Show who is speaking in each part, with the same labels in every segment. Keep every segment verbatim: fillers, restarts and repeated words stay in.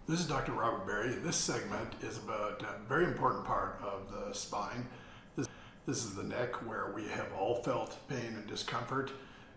Speaker 1: This is Doctor Robert Berry. This segment is about a very important part of the spine. This, this is the neck, where we have all felt pain and discomfort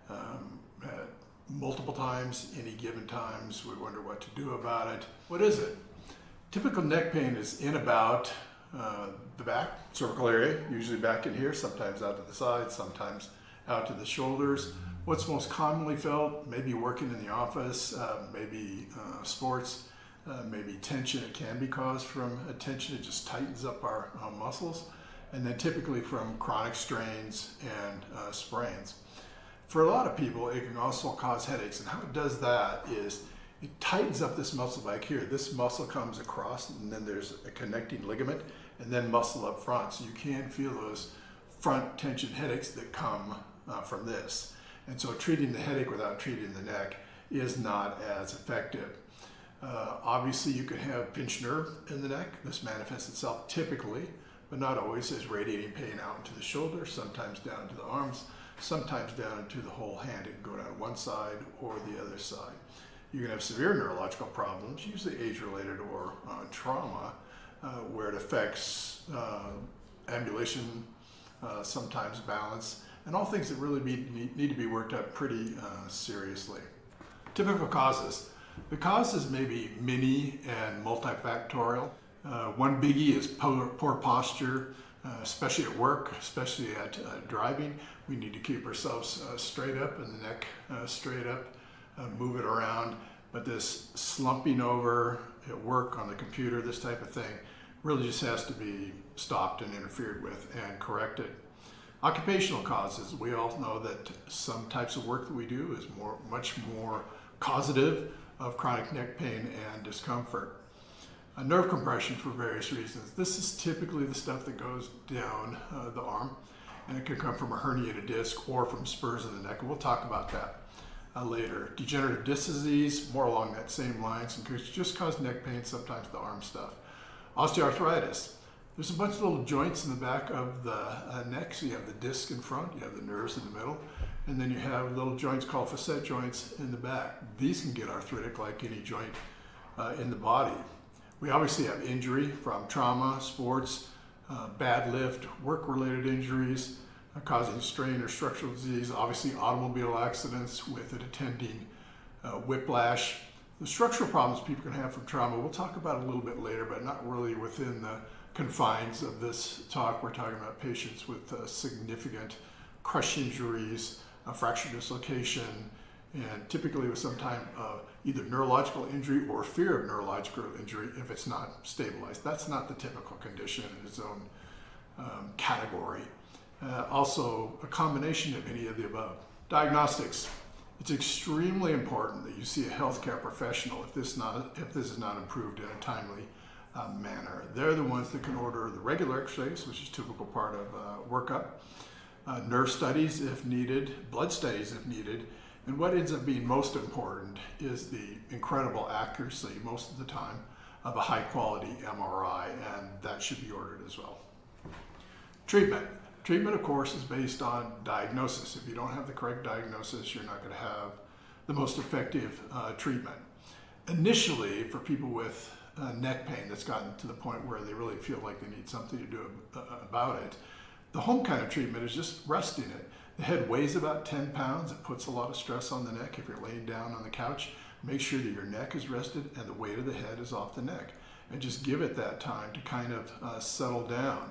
Speaker 1: um, at multiple times, any given times. We wonder what to do about it. What is it? Typical neck pain is in about uh, the back, cervical area, usually back in here, sometimes out to the side, sometimes out to the shoulders. What's most commonly felt? Maybe working in the office, uh, maybe uh, sports. Uh, maybe tension. It can be caused from a tension. It just tightens up our uh, muscles. And then typically from chronic strains and uh, sprains. For a lot of people, it can also cause headaches. And how it does that is it tightens up this muscle back here. This muscle comes across, and then there's a connecting ligament, and then muscle up front. So you can feel those front tension headaches that come uh, from this. And so treating the headache without treating the neck is not as effective. Uh, obviously, you can have pinched nerve in the neck. This manifests itself typically, but not always, as radiating pain out into the shoulder, sometimes down into the arms, sometimes down into the whole hand. It can go down one side or the other side. You can have severe neurological problems, usually age-related or uh, trauma, uh, where it affects uh, ambulation, uh, sometimes balance, and all things that really be, need to be worked up pretty uh, seriously. Typical causes. The causes may be many and multifactorial. Uh, one biggie is poor, poor posture, uh, especially at work, especially at uh, driving. We need to keep ourselves uh, straight up and the neck uh, straight up, uh, move it around. But this slumping over at work on the computer, this type of thing, really just has to be stopped and interfered with and corrected. Occupational causes. We all know that some types of work that we do is more, much more causative of chronic neck pain and discomfort. A nerve compression for various reasons. This is typically the stuff that goes down uh, the arm, and it can come from a herniated disc or from spurs in the neck, and we'll talk about that uh, later. Degenerative disc disease, more along that same lines, and can just cause neck pain, sometimes the arm stuff. Osteoarthritis. There's a bunch of little joints in the back of the uh, neck. So you have the disc in front, you have the nerves in the middle, and then you have little joints called facet joints in the back. These can get arthritic like any joint uh, in the body. We obviously have injury from trauma, sports, uh, bad lift, work-related injuries uh, causing strain or structural disease, obviously automobile accidents with an attending uh, whiplash. The structural problems people can have from trauma, we'll talk about a little bit later, but not really within the confines of this talk. We're talking about patients with uh, significant crush injuries, a fracture dislocation, and typically with some type of either neurological injury or fear of neurological injury if it's not stabilized. That's not the typical condition in its own um, category. Uh, also, a combination of any of the above. Diagnostics. It's extremely important that you see a healthcare professional if this, not, if this is not improved in a timely uh, manner. They're the ones that can order the regular x-rays, which is a typical part of uh, workup, uh, nerve studies if needed, blood studies if needed, and what ends up being most important is the incredible accuracy, most of the time, of a high-quality M R I, and that should be ordered as well. Treatment. Treatment, of course, is based on diagnosis. If you don't have the correct diagnosis, you're not going to have the most effective uh, treatment. Initially, for people with uh, neck pain that's gotten to the point where they really feel like they need something to do about it, the home kind of treatment is just resting it. The head weighs about ten pounds. It puts a lot of stress on the neck. If you're laying down on the couch, make sure that your neck is rested and the weight of the head is off the neck. And just give it that time to kind of uh, settle down.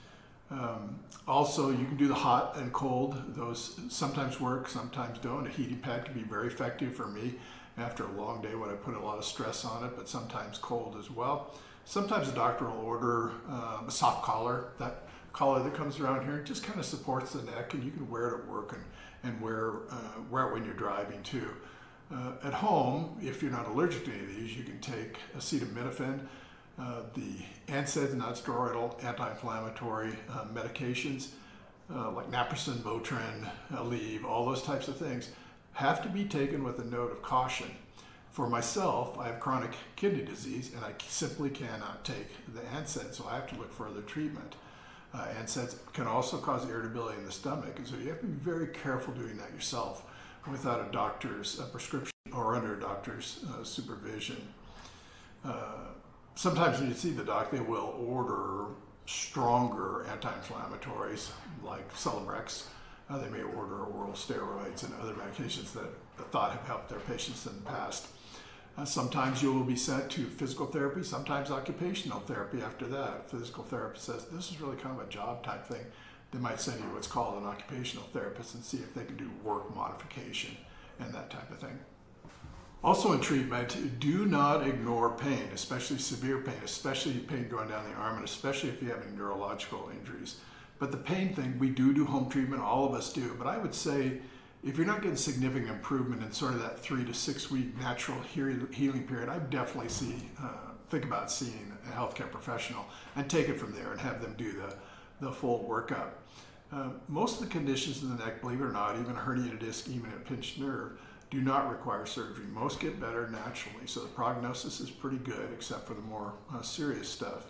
Speaker 1: Um, also, you can do the hot and cold. Those sometimes work, sometimes don't. A heating pad can be very effective for me after a long day when I put a lot of stress on it, but sometimes cold as well. Sometimes the doctor will order um, a soft collar. That collar that comes around here just kind of supports the neck, and you can wear it at work and, and wear, uh, wear it when you're driving too. Uh, at home, if you're not allergic to any of these, you can take acetaminophen, uh, the N SAIDs, non-steroidal anti-inflammatory uh, medications uh, like naproxen, Motrin, Aleve, all those types of things have to be taken with a note of caution. For myself, I have chronic kidney disease, and I simply cannot take the N SAIDs, so I have to look for other treatment. Uh, N SAIDs can also cause irritability in the stomach, and so you have to be very careful doing that yourself without a doctor's uh, prescription or under a doctor's uh, supervision. Uh, sometimes when you see the doc, they will order stronger anti-inflammatories like Celebrex. Uh, they may order oral steroids and other medications that I thought have helped their patients in the past. Uh, sometimes you will be sent to physical therapy, sometimes occupational therapy after that. Physical therapist says, this is really kind of a job type thing. They might send you what's called an occupational therapist and see if they can do work modification and that type of thing. Also in treatment, do not ignore pain, especially severe pain, especially pain going down the arm, and especially if you have any neurological injuries. But the pain thing, we do do home treatment, all of us do, but I would say if you're not getting significant improvement in sort of that three to six week natural healing period, I definitely see, uh, think about seeing a healthcare professional and take it from there and have them do the, the full workup. Uh, most of the conditions in the neck, believe it or not, even a herniated disc, even a pinched nerve, do not require surgery. Most get better naturally, so the prognosis is pretty good except for the more uh, serious stuff.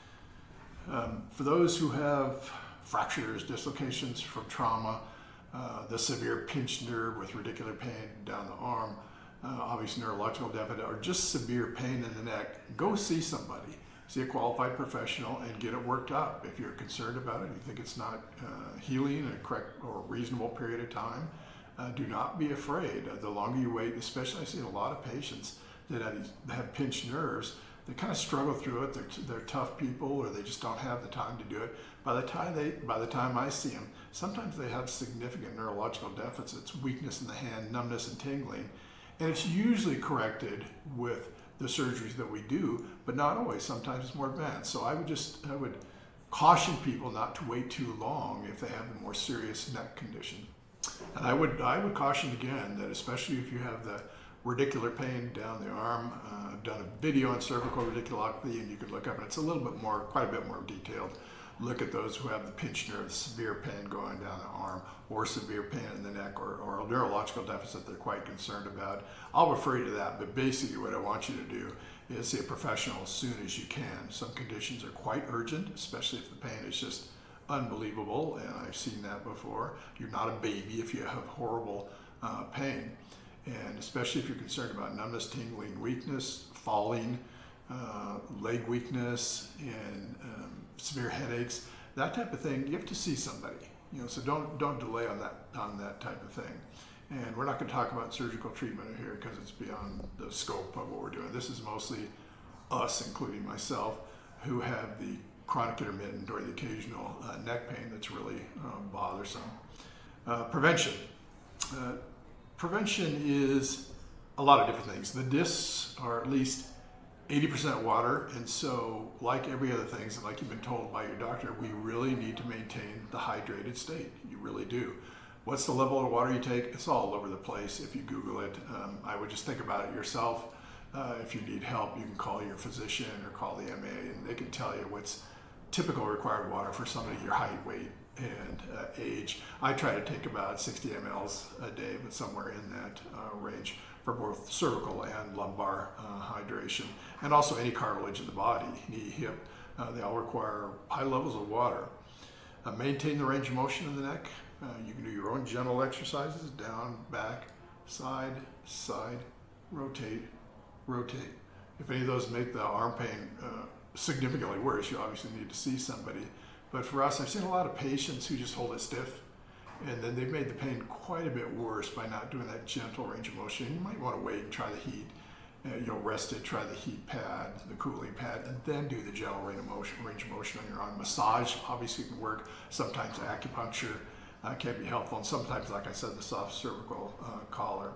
Speaker 1: Um, for those who have fractures, dislocations from trauma, uh, the severe pinched nerve with radicular pain down the arm, uh, obvious neurological deficit, or just severe pain in the neck, go see somebody. See a qualified professional and get it worked up. If you're concerned about it, you think it's not uh, healing in a correct or reasonable period of time, uh, do not be afraid. Uh, the longer you wait, especially I've seen a lot of patients that have, these, that have pinched nerves, they kind of struggle through it. They're, they're tough people, or they just don't have the time to do it. By the time they, by the time I see them, sometimes they have significant neurological deficits, weakness in the hand, numbness and tingling, and it's usually corrected with the surgeries that we do, but not always. Sometimes it's more advanced. So I would just, I would caution people not to wait too long if they have a more serious neck condition. And I would, I would caution again that especially if you have the radicular pain down the arm, uh, I've done a video on cervical radiculopathy, and you can look up, and it's a little bit more, quite a bit more detailed. Look at those who have the pinched nerve, severe pain going down the arm, or severe pain in the neck, or, or a neurological deficit they're quite concerned about. I'll refer you to that, but basically what I want you to do is see a professional as soon as you can. Some conditions are quite urgent, especially if the pain is just unbelievable, and I've seen that before. You're not a baby if you have horrible uh, pain, and especially if you're concerned about numbness, tingling, weakness, falling, uh, leg weakness, and um, severe headaches, that type of thing. You have to see somebody, you know. So don't don't delay on that on that type of thing. And we're not going to talk about surgical treatment here because it's beyond the scope of what we're doing. This is mostly us, including myself, who have the chronic intermittent or the occasional uh, neck pain that's really uh, bothersome. Uh, prevention. Uh, prevention is a lot of different things. The discs are at least eighty percent water, and so like every other thing, and like you've been told by your doctor, we really need to maintain the hydrated state. You really do. What's the level of water you take? It's all over the place if you Google it. Um, I would just think about it yourself. Uh, if you need help, you can call your physician or call the M A, and they can tell you what's typical required water for somebody your height, weight, and uh, age. I try to take about sixty milliliters a day, but somewhere in that uh, range for both cervical and lumbar uh, hydration, and also any cartilage of the body, knee, hip. Uh, they all require high levels of water. Uh, maintain the range of motion in the neck. Uh, you can do your own gentle exercises, down, back, side, side, rotate, rotate. If any of those make the arm pain uh, significantly worse, you obviously need to see somebody. But for us, I've seen a lot of patients who just hold it stiff, and then they've made the pain quite a bit worse by not doing that gentle range of motion. You might want to wait and try the heat. Uh, you know, rest it, try the heat pad, the cooling pad, and then do the gentle range of motion, range of motion on your arm. Massage obviously can work. Sometimes acupuncture uh, can be helpful, and sometimes, like I said, the soft cervical uh, collar.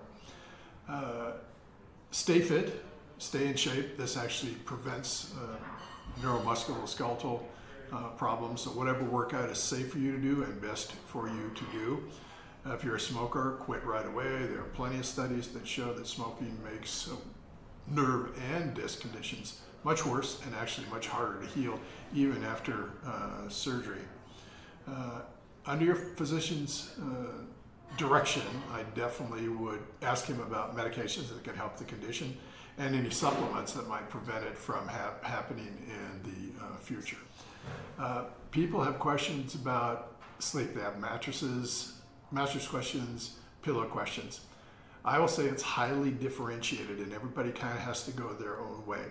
Speaker 1: Uh, stay fit, stay in shape. This actually prevents uh, neuromusculoskeletal uh, problems. So whatever workout is safe for you to do and best for you to do. Uh, if you're a smoker, quit right away. There are plenty of studies that show that smoking makes uh, nerve and disc conditions much worse and actually much harder to heal even after uh, surgery. Uh, under your physician's uh, direction, I definitely would ask him about medications that can help the condition and any supplements that might prevent it from ha happening in the uh, future. Uh, people have questions about sleep. They have mattresses, mattress questions, pillow questions. I will say it's highly differentiated, and everybody kind of has to go their own way.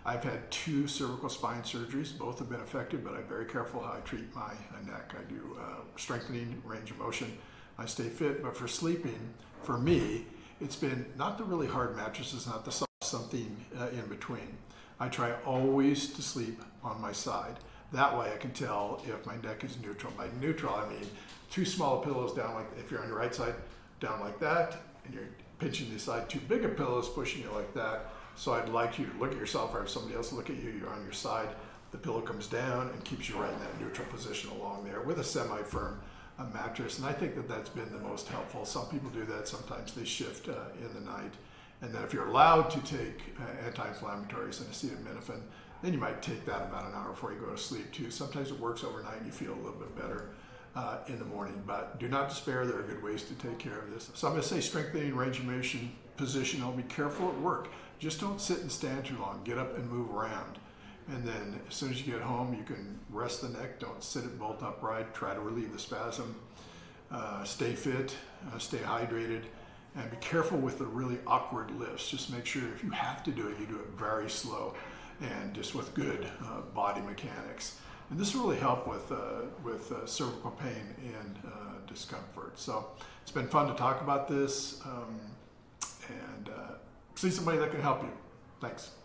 Speaker 1: I've had two cervical spine surgeries. Both have been effective, but I'm very careful how I treat my neck. I do uh, strengthening, range of motion. I stay fit, but for sleeping, for me, it's been not the really hard mattresses, not the soft, something uh, in between. I try always to sleep on my side. That way I can tell if my neck is neutral. By neutral, I mean too small pillows down like, if you're on your right side, down like that, and you're pinching the side, too big a pillows pushing you like that. So I'd like you to look at yourself or have somebody else look at you, you're on your side, the pillow comes down and keeps you right in that neutral position along there with a semi-firm uh, mattress. And I think that that's been the most helpful. Some people do that, sometimes they shift uh, in the night. And then if you're allowed to take uh, anti-inflammatories and acetaminophen, then you might take that about an hour before you go to sleep too. Sometimes it works overnight and you feel a little bit better uh, in the morning, but do not despair. There are good ways to take care of this. So I'm gonna say strengthening, range of motion, positional. Be careful at work. Just don't sit and stand too long. Get up and move around. And then as soon as you get home, you can rest the neck. Don't sit it bolt upright. Try to relieve the spasm. Uh, stay fit, uh, stay hydrated, and be careful with the really awkward lifts. Just make sure if you have to do it, you do it very slow and just with good uh, body mechanics. And this will really help with, uh, with uh, cervical pain and uh, discomfort. So it's been fun to talk about this um, and uh, see somebody that can help you. Thanks.